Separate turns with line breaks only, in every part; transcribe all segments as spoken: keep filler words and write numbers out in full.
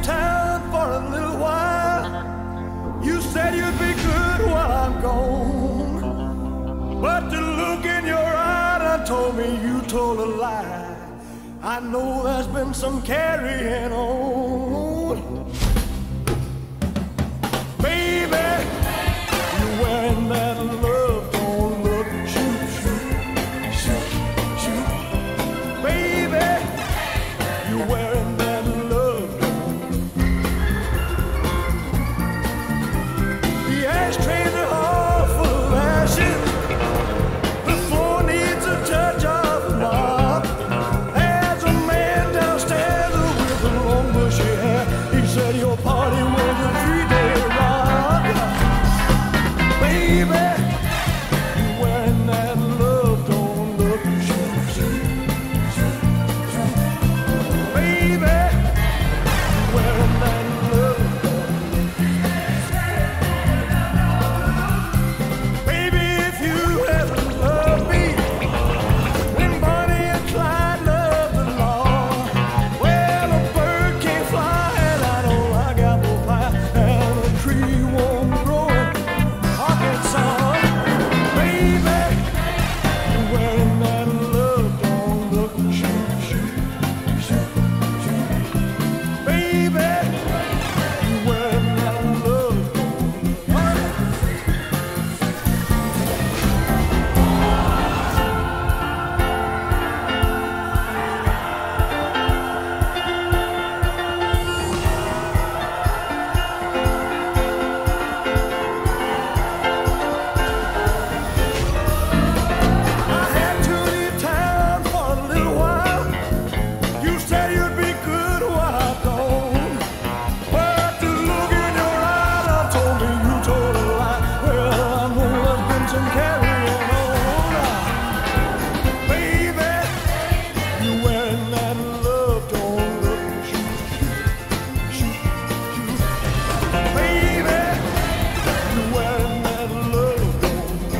leave town for a little while. You said you'd be good while I'm gone, but the look in your eye done told me you told a lie. I know there's been some carrying on. Baby, you're wearing that love don't look. Shoot, shoot, shoot, shoot. Baby, you're wearing that love don't. The ashtrays are all full of ashes. The floor needs a touch of mop. There's a man downstairs with a long bushy hair. He said your party was a three-day rock. Baby, you're wearing that love don't look. Shoot, shoot, shoot, shoot. Baby, you're wearing that love don't look. Baby, if you ever loved me when Bonnie and Clyde loved the law, well, a bird can't fly and I know I got no pie, and a tree won't grow in Arkansas. Baby, you're wearing that love don't look. Shoot, shoot, shoot, shoot. Baby, you're wearing that love don't look. I had to leave town for a little while. You said you'd be good while I'm gone, but the look in your eye done told me you told a lie. Well, I know there's been some carrying on. Baby, you're wearing that love don't look. Shoot, shoot, shoot, shoot. Baby, you're wearing that love don't look.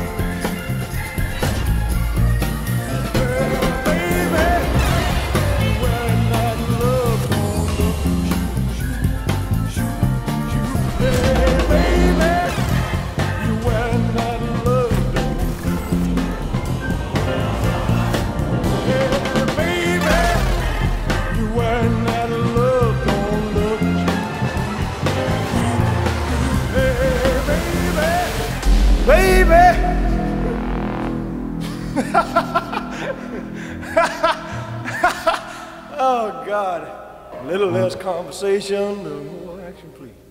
Baby, you're wearing that love don't look. Shoot, shoot, shoot. Hey, baby, you're wearing that love don't look. Hey, baby, you're wearing that love don't look. Hey, baby, baby. Oh, God. A little less conversation, a little more action, please.